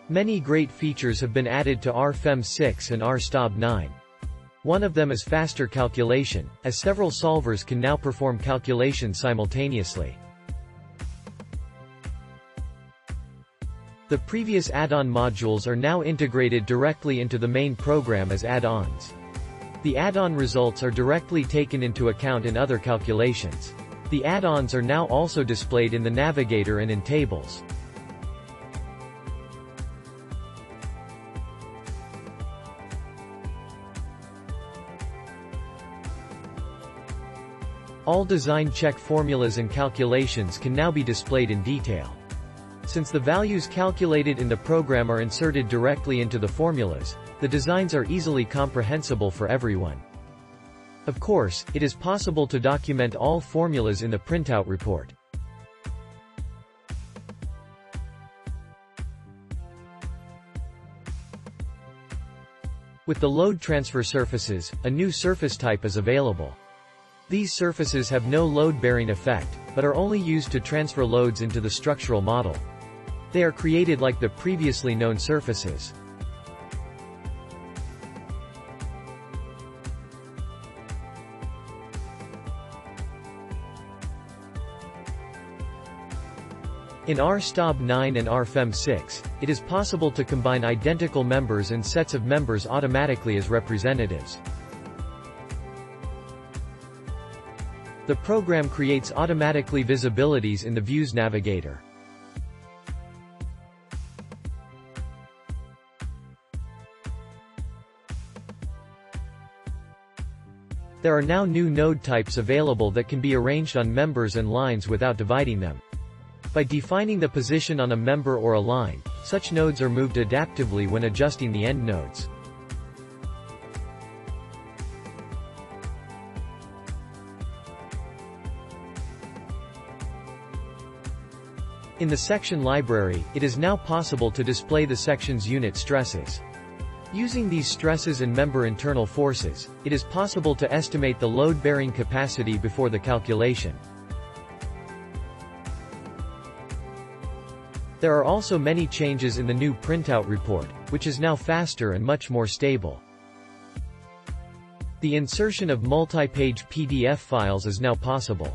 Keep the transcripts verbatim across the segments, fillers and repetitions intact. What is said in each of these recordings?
Many great features have been added to R F E M six and R S T A B nine. One of them is faster calculation, as several solvers can now perform calculations simultaneously. The previous add-on modules are now integrated directly into the main program as add-ons. The add-on results are directly taken into account in other calculations. The add-ons are now also displayed in the navigator and in tables. All design check formulas and calculations can now be displayed in detail. Since the values calculated in the program are inserted directly into the formulas, the designs are easily comprehensible for everyone. Of course, it is possible to document all formulas in the printout report. With the load transfer surfaces, a new surface type is available. These surfaces have no load-bearing effect, but are only used to transfer loads into the structural model. They are created like the previously known surfaces. In R S T A B nine and R F E M six, it is possible to combine identical members and sets of members automatically as representatives. The program creates automatically visibilities in the Views navigator. There are now new node types available that can be arranged on members and lines without dividing them. By defining the position on a member or a line, such nodes are moved adaptively when adjusting the end nodes. In the section library, it is now possible to display the section's unit stresses. Using these stresses and member internal forces, it is possible to estimate the load-bearing capacity before the calculation. There are also many changes in the new printout report, which is now faster and much more stable. The insertion of multi-page P D F files is now possible.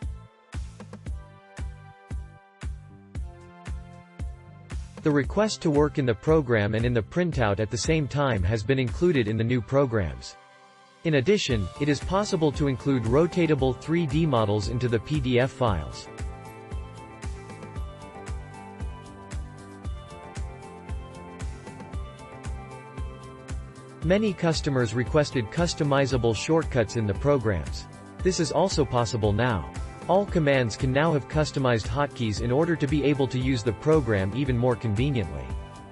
The request to work in the program and in the printout at the same time has been included in the new programs. In addition, it is possible to include rotatable three D models into the P D F files. Many customers requested customizable shortcuts in the programs. This is also possible now. All commands can now have customized hotkeys in order to be able to use the program even more conveniently.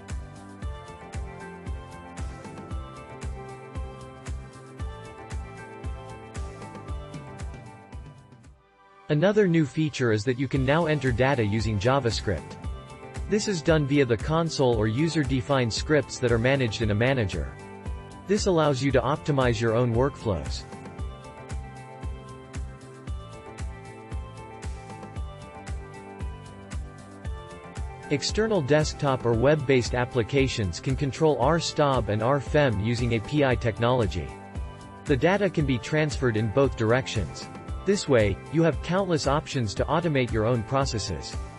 Another new feature is that you can now enter data using JavaScript. This is done via the console or user-defined scripts that are managed in a manager. This allows you to optimize your own workflows. External desktop or web-based applications can control R S T A B and R F E M using A P I technology. The data can be transferred in both directions. This way, you have countless options to automate your own processes.